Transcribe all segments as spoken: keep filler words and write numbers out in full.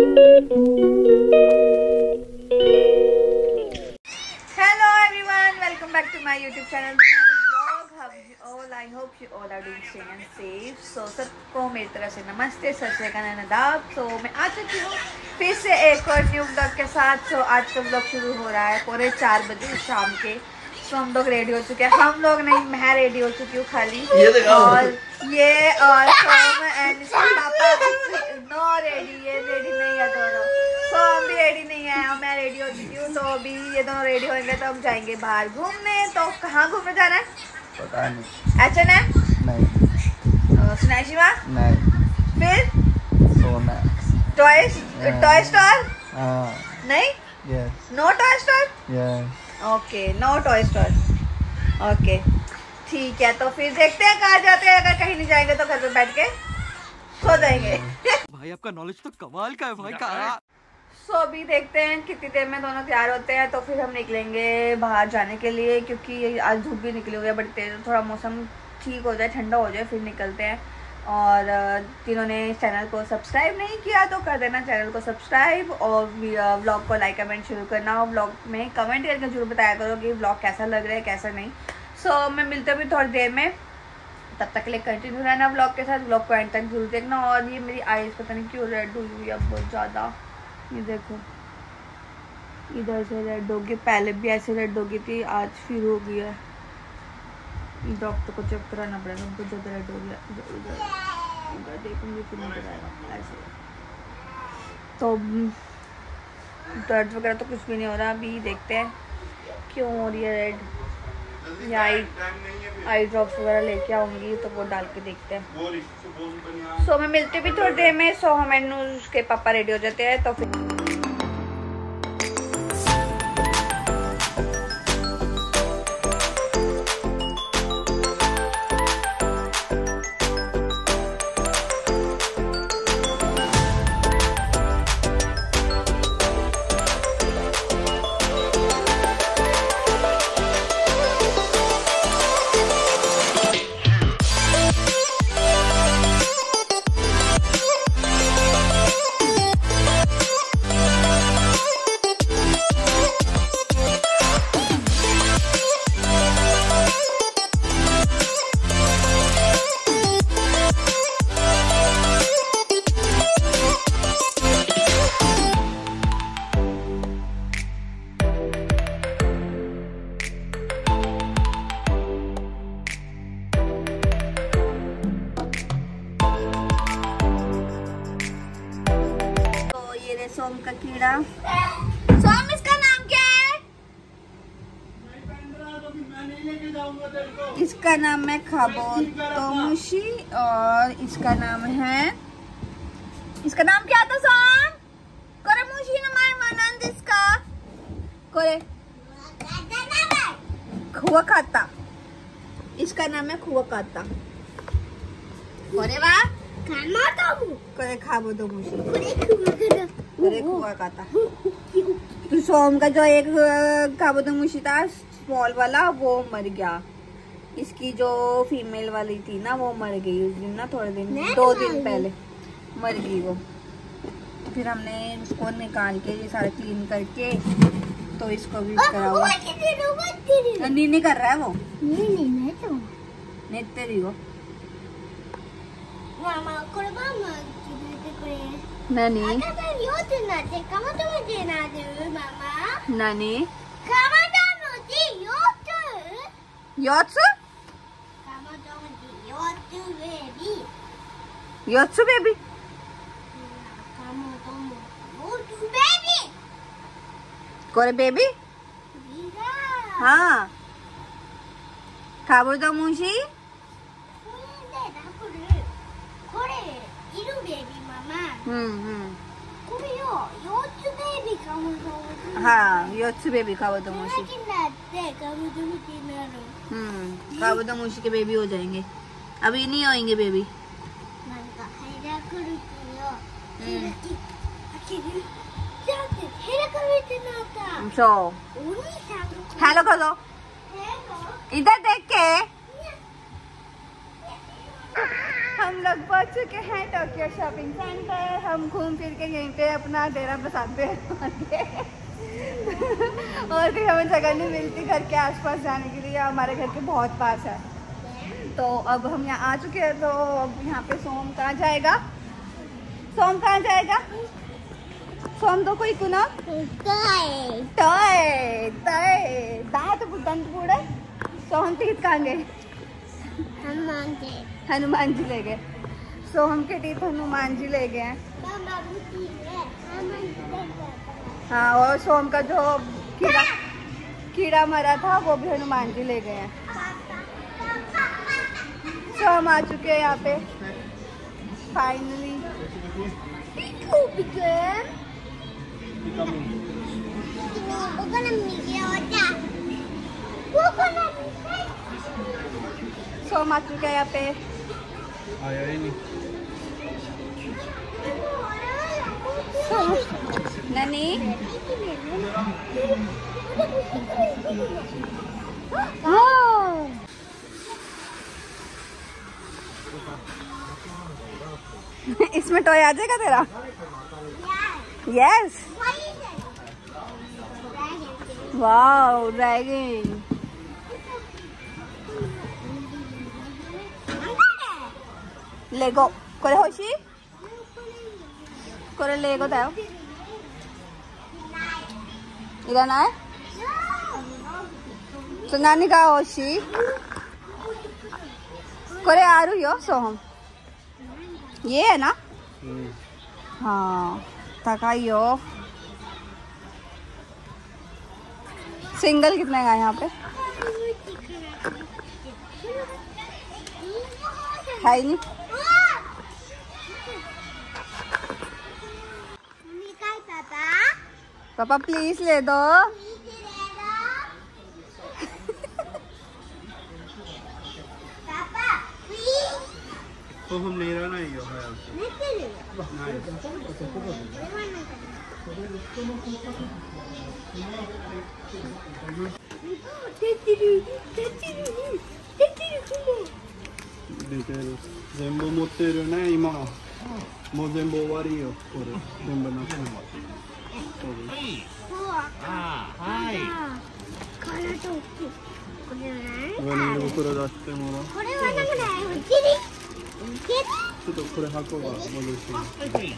everyone, welcome back to my YouTube channel. All I hope you all are doing safe and safe. So सबको मेरी तरफ से नमस्ते, सत श्री अकाल, आदाब। So मैं आ चुकी हूँ फिर से एक और न्यू ब्लॉग के साथ। So आज का ब्लॉग शुरू हो रहा है पूरे चार बजे शाम के। So हम लोग रेडी हो चुके हैं, हम लोग नहीं, मैं रेडी हो चुकी हूँ खाली। ये और ये और सोम एंड पापा नो रेडी, ये रेडी नहीं है दोनों। So हम भी रेडी नहीं है, मैं रेडी हो चुकी हूँ। तो अभी ये दोनों रेडी होंगे तो हम जाएंगे बाहर घूमने। तो कहाँ घूमने जाना है पता नहीं। अच्छा ना नहीं, सुनाशिवा नहीं, फिर सोना टॉय टॉय स्टोर नहीं, yes, no toy store, yes, okay, no toy store, okay ठीक है। तो फिर देखते हैं कहाँ जाते हैं। अगर कहीं नहीं जाएंगे तो घर पे बैठ के सो जाएंगे। भाई आपका नॉलेज तो कमाल का है भाई। कहाँ सो so, अभी देखते हैं कितनी देर में दोनों तैयार होते हैं तो फिर हम निकलेंगे बाहर जाने के लिए, क्योंकि आज धूप भी निकली हुई है बड़ी तेज़। थोड़ा मौसम ठीक हो जाए, ठंडा हो जाए, फिर निकलते हैं। और जिन्होंने चैनल को सब्सक्राइब नहीं किया तो कर देना चैनल को सब्सक्राइब, और व्लॉग को लाइक कमेंट शुरू करना। और व्लॉग में कमेंट करके जरूर बताया करो कि व्लॉग कैसा लग रहा है कैसा नहीं। सो so, मैं मिलते भी थोड़ी देर में, तब तक के लिए कंटिन्यू रहना व्लॉग के साथ। व्लॉग को एंड तक जरूर देखना। और ये मेरी आईज पता नहीं क्यों रेड हुई हुई है बहुत ज़्यादा, ये देखो इधर से रेड होगी, पहले भी ऐसे रेड होगी थी, आज फिर हो गई है। डॉक्टर को चेक कराना पड़ेगा, उनको ज़्यादा रेड हो गया। उधर देखूंगी फिर नजर आएगा ऐसे। तो दर्द वगैरह तो कुछ भी नहीं हो रहा, अभी देखते हैं क्यों हो रही है रेड। या आई आई ड्रॉप्स वगैरह लेके आऊँगी तो वो डाल के देखते हैं। सो so, मैं मिलती भी थोड़ी देर में। सो so, हमें उसके पापा रेडी हो जाते हैं तो फिर सोम का कीड़ा। सोम इसका नाम क्या है? इसका नाम है खाबोतोमुशी और इसका नाम है, इसका नाम क्या था सोम? कोरेमुशी नमाय मानंद इसका कोरे खुआ खाता, इसका नाम है खुआ खाता। कोरे वाह कोरे खाबोतोमुशी कोरे खुआ खाता। तो सोम का जो एक खाबोतोमुशी था स्मॉल वाला वो मर गया, इसकी जो फीमेल वाली थी ना वो मर गई उस दिन ना, थोड़े दिन दो दिन पहले मर गई वो। फिर हमने उसको निकाल के ये सारा क्लीन करके तो इसको भी करा हुआ। नी नहीं कर रहा है वो, नहीं तेरी वो नानी नानी योत्सु योत्सु बेबी कोरे बेबी हाँ खाबोतोमुशी हम्म हम्म हाँ योत्सु बेबी खाबोतोमुशी। हम्म खाबोतोमुशी के बेबी हो जाएंगे, अभी नहीं होंगे बेबी। सो हेलो कर दो, इधर देख के हम लोग पहुंच चुके हैं टोक्यो शॉपिंग सेंटर। हम घूम फिर के यहीं पे अपना डेरा बसाते हैं और फिर हमें जगह नहीं मिलती घर के आसपास जाने के लिए, हमारे घर के बहुत पास है। तो अब हम यहाँ आ चुके हैं। तो अब यहाँ पे सोम कहाँ जाएगा? सोम कहाँ जाएगा? सोम तो कोई कुना टॉय टॉय टॉय दांत बुदंत बूढ़े सोहम तीत कहाँ गए? हनुमान जी हनुमान जी ले गए। सोहम के टीथ हनुमान जी ले गए हैं। हाँ, और सोम का जो कीड़ा कीड़ा मरा था वो भी हनुमान जी ले गए हैं। सोम आ चुके हैं यहाँ पे फाइनली। सोम आ चुके हैं यहाँ पे। आया ही नहीं। ननी इसमें टॉय आ जाएगा तेरा? यस। Wow dragon. लेगो कोरे होशी कोरे लेगो दाओ इरा ना है तो नानी का होशी कोरे आरु यो सोहम ये है ना? हाँ तकाइयो। सिंगल कितने का है यहाँ पे? है ही नहीं। पापा प्लीज ले दो। तो हम नहीं रहना ही हो全部持ってるね今の。もう全部終わりよこれ全部なくなる。はい。上に袋出してもらう。これはなくない。うちに。ちょっとこれ箱が戻してます。箱。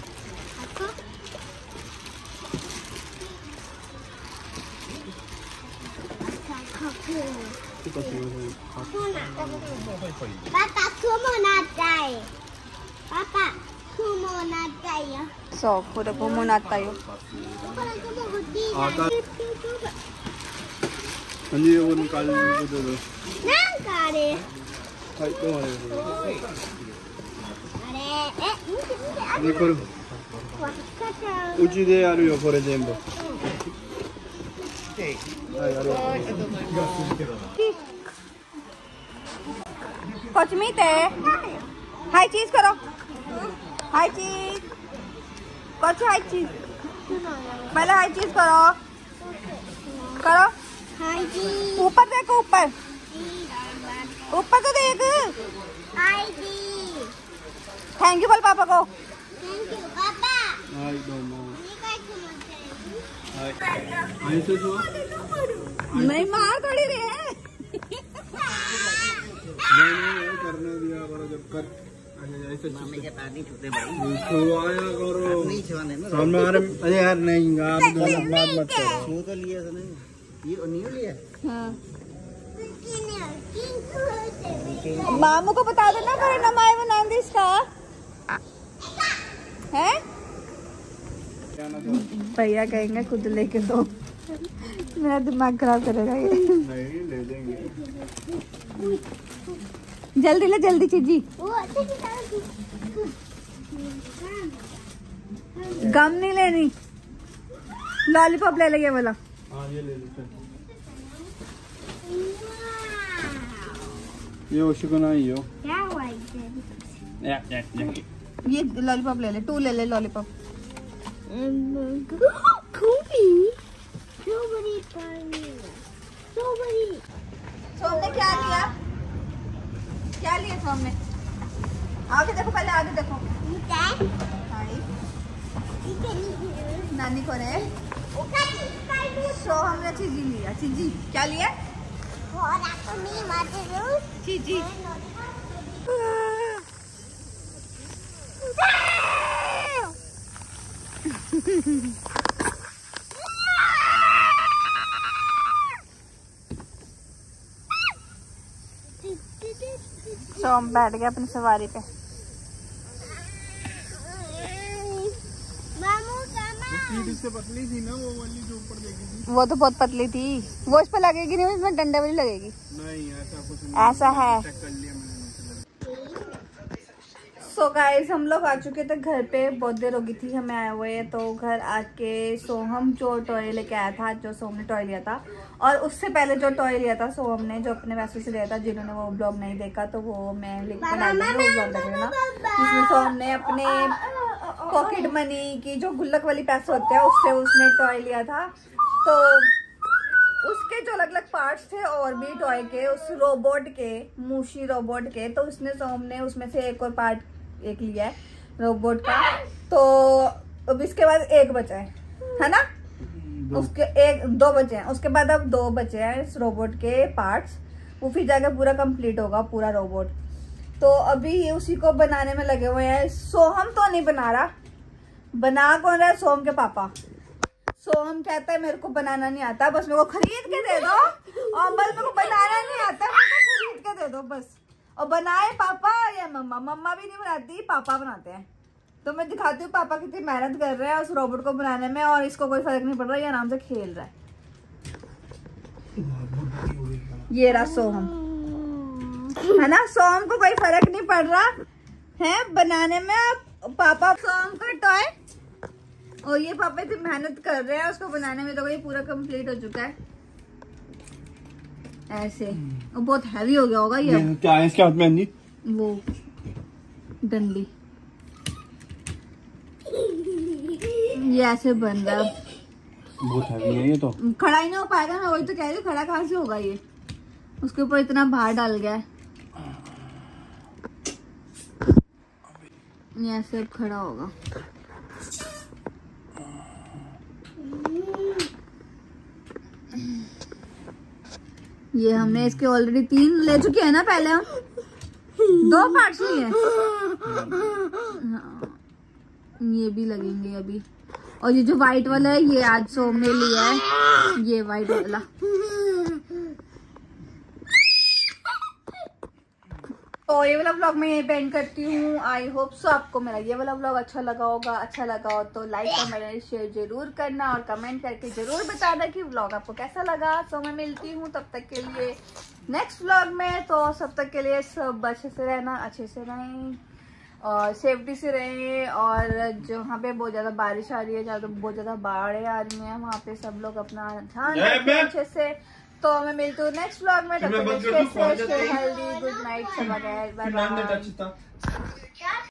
ちょっとすみません。パパ雲なったい。パパ雲なったいよ。 そう、これ雲なったよ。 何をनिकाल दो दो। なんかあれ。 はい、どうも。 あれ、え、見て見て、あれこれ。うちでやるよこれ全部。はい、ありがとう。 こっち見て。はい、チーズकरो。はい、チーズ。こっちはい、チーズ。पहले हाई चीज करो करो हाई चीज ऊपर देखो ऊपर ऊपर तो देख हाई चीज थैंक यू बोल पापा को थैंक यू पापा हाय दोनों हाय ऐसे जो नहीं मार थोड़ी रहे हैं मैंने करने दिया करो जब कर ऐसे मम्मी के पानी छूते भाई छुआया करो नहीं छुआने ना हमारे अरे यार नहीं आप दोनों बात मत करो छू तो लिए तो नहीं ये नहीं लिया हां मामू को बता देना पर नमाय बना दे इसका हैं भैया कहेंगे खुद लेके दो मेरा दिमाग खराब करेगा ये नहीं ले देंगे जल्दी ले जल्दी चीजी गम नहीं लेनी लॉलीपॉप ले लेंगे वाला हाँ ये ले लो ये ओशिको नहीं हो क्या हुआ या या या ये लॉलीपॉप ले ले टू ले ले लॉलीपॉप सोम ने क्या लिया क्या लिया सोम ने आगे देखो, पहले आगे देखो। नानी कौन है? सो हमने चीजी लिया। चीजी क्या लिया? चीजी। तो हम बैठ गए अपनी सवारी पे। से पतली थी ना वो वाली जो ऊपर देखी थी। वो तो बहुत पतली थी, वो इस पे लगेगी नहीं, इसमें डंडे वाली लगेगी। नहीं ऐसा कुछ नहीं, ऐसा है। चेक कर लिया मैंने। सो गाइस हम लोग आ चुके थे घर पे, बहुत देर हो गई थी हमें आए हुए। तो घर आके सोहम जो टॉय लेके आया था, जो सोहम ने टॉय लिया था, और उससे पहले जो टॉय लिया था सोहम ने, जो अपने वैसे से लिया था, जिन्होंने वो ब्लॉग नहीं देखा तो वो मैं लिंक में डाल दूंगी, वो ब्लॉग देख लेना। जिसमें सोहम ने अपने पॉकेट मनी की जो गुल्लक वाली पैसे होते हैं उससे उसने टॉय लिया था। तो उसके जो अलग अलग पार्ट्स थे और भी टॉय के, उस रोबोट के, मूशी रोबोट के, तो उसने सोहम ने उसमें से एक और पार्ट एक लिया है रोबोट का। तो अब इसके बाद एक बचा है, है ना? उसके एक दो बचे हैं, उसके बाद अब दो बचे हैं इस रोबोट के पार्ट्स, वो फिर जाकर पूरा कंप्लीट होगा पूरा रोबोट। तो अभी ये उसी को बनाने में लगे हुए हैं। सोहम तो नहीं बना रहा, बना कौन रहा है? सोहम के पापा। सोहम कहता है मेरे को बनाना नहीं आता, बस मेरे को खरीद के दे दो, और बस मेरे को बनाना नहीं आता, मेरे को खरीद के दे दो बस। और बनाए पापा या मम्मा? मम्मा भी नहीं बनाती, पापा बनाते हैं। तो मैं दिखाती हूँ पापा कितनी मेहनत कर रहे हैं उस रोबोट को बनाने में, और इसको कोई फर्क नहीं पड़ रहा, ये आराम से खेल रहा है। ये रहा सोहम, है ना? सोहम को कोई फर्क नहीं पड़ रहा है बनाने में। पापा सोहम का टॉय, और ये पापा इतनी मेहनत कर रहे हैं उसको बनाने में, तो ये पूरा कंप्लीट हो चुका है ऐसे। और बहुत हैवी हो गया होगा ये। ये क्या है इसके हाथ में अंजी? वो डंडी, ये ऐसे बन रहा है। बहुत हैवी है ये तो। खड़ा ही नहीं हो पाएगा, मैं वही तो कह रही हूँ, खड़ा कहाँ से होगा ये? उसके ऊपर इतना भार डाल गया है, ये ऐसे अब खड़ा होगा। ये हमने इसके ऑलरेडी तीन ले चुके हैं ना, पहले हम दो पार्ट्स लिए हैं। हाँ, ये भी लगेंगे अभी। और ये जो व्हाइट वाला है ये आज सोम ने लिया है, ये व्हाइट वाला। तो ये वाला व्लॉग मैं यहीं पे एंड करती हूँ। आई होप सो आपको मेरा ये वाला व्लॉग अच्छा लगा होगा। अच्छा लगा हो तो लाइक कमेंट शेयर जरूर करना, और कमेंट करके जरूर बताना कि व्लॉग आपको कैसा लगा। तो मैं मिलती हूँ तब तक के लिए नेक्स्ट व्लॉग में। तो सब तक के लिए सब अच्छे से रहना, अच्छे से रहें और सेफ्टी से रहें। और जहाँ पे बहुत ज्यादा बारिश आ रही है, जहाँ तो बहुत ज्यादा बाढ़ें आ रही हैं, वहाँ पे सब लोग अपना ध्यान रखें अच्छे से। तो मैं मिलती हूँ नेक्स्ट व्लॉग में। तब तक stay healthy, good night, bye bye.